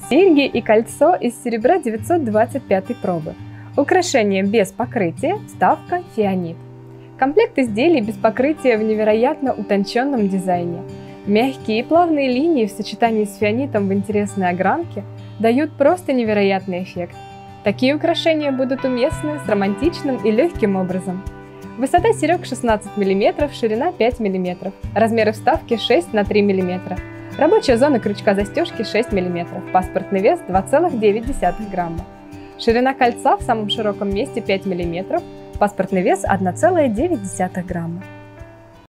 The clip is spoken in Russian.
Серьги и кольцо из серебра 925 пробы. Украшение без покрытия, вставка фианит. Комплект изделий без покрытия в невероятно утонченном дизайне. Мягкие и плавные линии в сочетании с фианитом в интересной огранке дают просто невероятный эффект. Такие украшения будут уместны с романтичным и легким образом. Высота серег 16 мм, ширина 5 мм, размеры вставки 6 на 3 мм. Рабочая зона крючка застежки 6 мм, паспортный вес 2,9 грамма. Ширина кольца в самом широком месте 5 мм, паспортный вес 1,9 грамма.